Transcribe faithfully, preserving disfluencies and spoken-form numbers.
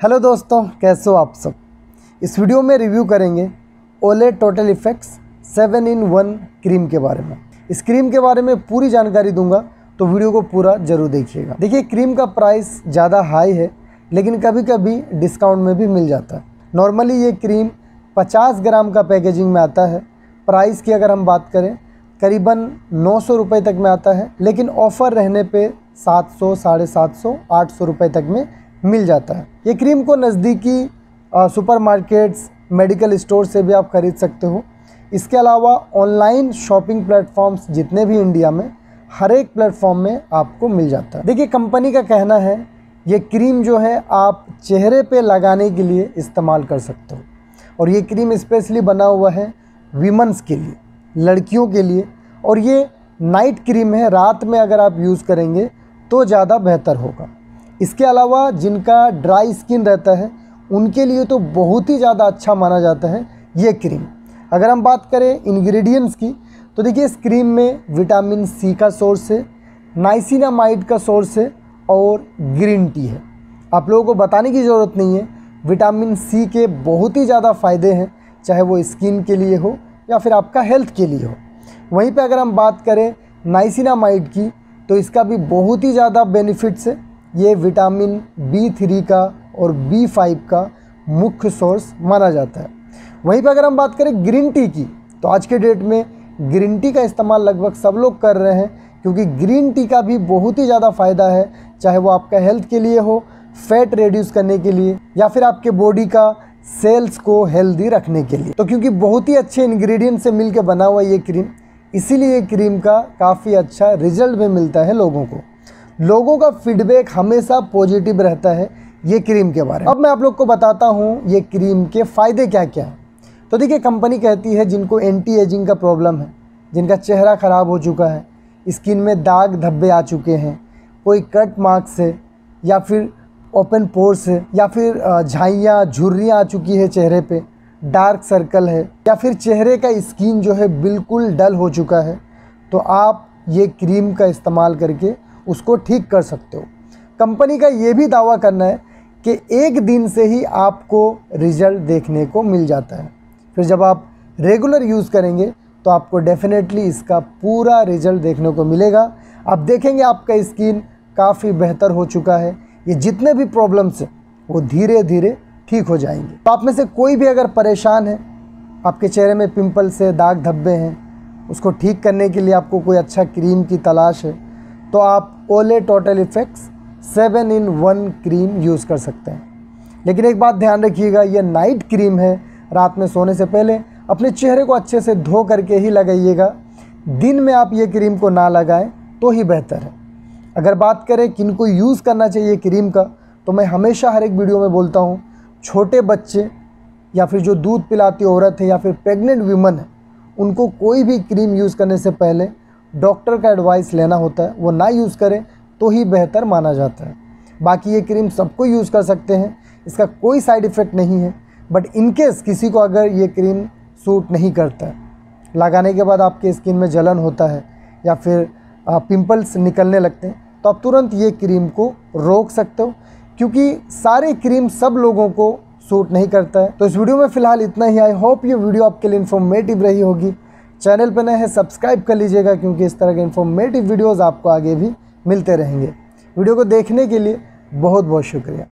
Hello दोस्तों, कैसे हो आप सब। इस वीडियो में रिव्यू करेंगे Olay total effects seven in one cream के बारे में। इस क्रीम के बारे में पूरी जानकारी दूंगा, तो वीडियो को पूरा जरूर देखिएगा। देखिए, क्रीम का प्राइस ज़्यादा हाई है, लेकिन कभी कभी डिस्काउंट में भी मिल जाता है। नॉर्मली ये क्रीम पचास ग्राम का पैकेजिंग में आता है। प्राइस की अगर हम बात करें, करीबन नौ सौ रुपये तक में आता है, लेकिन ऑफ़र रहने पे सात सौ, साढ़े सात सौ, आठ सौ रुपये तक में मिल जाता है। ये क्रीम को नज़दीकी सुपरमार्केट्स, मेडिकल स्टोर से भी आप खरीद सकते हो। इसके अलावा ऑनलाइन शॉपिंग प्लेटफॉर्म्स जितने भी इंडिया में, हर एक प्लेटफॉर्म में आपको मिल जाता है। देखिए, कंपनी का कहना है ये क्रीम जो है आप चेहरे पे लगाने के लिए इस्तेमाल कर सकते हो, और ये क्रीम स्पेशली बना हुआ है वीमेंस के लिए, लड़कियों के लिए। और ये नाइट क्रीम है, रात में अगर आप यूज़ करेंगे तो ज़्यादा बेहतर होगा। इसके अलावा जिनका ड्राई स्किन रहता है उनके लिए तो बहुत ही ज़्यादा अच्छा माना जाता है ये क्रीम। अगर हम बात करें इंग्रेडिएंट्स की, तो देखिए इस क्रीम में विटामिन सी का सोर्स है, नाइसिनामाइड का सोर्स है और ग्रीन टी है। आप लोगों को बताने की ज़रूरत नहीं है, विटामिन सी के बहुत ही ज़्यादा फ़ायदे हैं, चाहे वो स्किन के लिए हो या फिर आपका हेल्थ के लिए हो। वहीं पे अगर हम बात करें नाइसिनामाइड की, तो इसका भी बहुत ही ज़्यादा बेनिफिट्स है। ये विटामिन बी थ्री का और बी फाइव का मुख्य सोर्स माना जाता है। वहीं पर अगर हम बात करें ग्रीन टी की, तो आज के डेट में ग्रीन टी का इस्तेमाल लगभग सब लोग कर रहे हैं, क्योंकि ग्रीन टी का भी बहुत ही ज़्यादा फ़ायदा है, चाहे वो आपका हेल्थ के लिए हो, फैट रिड्यूस करने के लिए, या फिर आपके बॉडी का सेल्स को हेल्दी रखने के लिए। तो क्योंकि बहुत ही अच्छे इंग्रेडिएंट से मिलकर बना हुआ ये क्रीम, इसीलिए ये क्रीम का काफ़ी अच्छा रिजल्ट भी मिलता है लोगों को। लोगों का फीडबैक हमेशा पॉजिटिव रहता है ये क्रीम के बारे में। अब मैं आप लोग को बताता हूँ ये क्रीम के फ़ायदे क्या क्या हैं। तो देखिए, कंपनी कहती है जिनको एंटी एजिंग का प्रॉब्लम है, जिनका चेहरा ख़राब हो चुका है, स्किन में दाग धब्बे आ चुके हैं, कोई कट मार्क्स है या फिर ओपन पोर्स है, या फिर झाइयाँ झुर्रियाँ आ चुकी है चेहरे पे, डार्क सर्कल है, या फिर चेहरे का स्किन जो है बिल्कुल डल हो चुका है, तो आप ये क्रीम का इस्तेमाल करके उसको ठीक कर सकते हो। कंपनी का ये भी दावा करना है कि एक दिन से ही आपको रिजल्ट देखने को मिल जाता है। फिर जब आप रेगुलर यूज़ करेंगे तो आपको डेफिनेटली इसका पूरा रिजल्ट देखने को मिलेगा। आप देखेंगे आपका स्किन काफ़ी बेहतर हो चुका है। ये जितने भी प्रॉब्लम्स हैं वो धीरे धीरे ठीक हो जाएंगे। तो आप में से कोई भी अगर परेशान है, आपके चेहरे में पिंपल्स है, दाग धब्बे हैं, उसको ठीक करने के लिए आपको कोई अच्छा क्रीम की तलाश है, तो आप Olay total effects seven in one cream use कर सकते हैं। लेकिन एक बात ध्यान रखिएगा, ये नाइट क्रीम है। रात में सोने से पहले अपने चेहरे को अच्छे से धो करके ही लगाइएगा। दिन में आप ये क्रीम को ना लगाएं तो ही बेहतर है। अगर बात करें किनको यूज़ करना चाहिए क्रीम का, तो मैं हमेशा हर एक वीडियो में बोलता हूँ, छोटे बच्चे या फिर जो दूध पिलाती औरत है या फिर प्रेग्नेंट वीमन है, उनको कोई भी क्रीम यूज़ करने से पहले डॉक्टर का एडवाइस लेना होता है। वो ना यूज़ करें तो ही बेहतर माना जाता है। बाकी ये क्रीम सबको यूज़ कर सकते हैं, इसका कोई साइड इफ़ेक्ट नहीं है। बट इनकेस किसी को अगर ये क्रीम सूट नहीं करता है, लगाने के बाद आपके स्किन में जलन होता है या फिर पिंपल्स निकलने लगते हैं, तो आप तुरंत ये क्रीम को रोक सकते हो, क्योंकि सारे क्रीम सब लोगों को सूट नहीं करता है। तो इस वीडियो में फ़िलहाल इतना ही। आई होप ये वीडियो आपके लिए इन्फॉर्मेटिव रही होगी। चैनल पर नए हैं, सब्सक्राइब कर लीजिएगा, क्योंकि इस तरह के इन्फॉर्मेटिव वीडियोज़ आपको आगे भी मिलते रहेंगे। वीडियो को देखने के लिए बहुत बहुत शुक्रिया।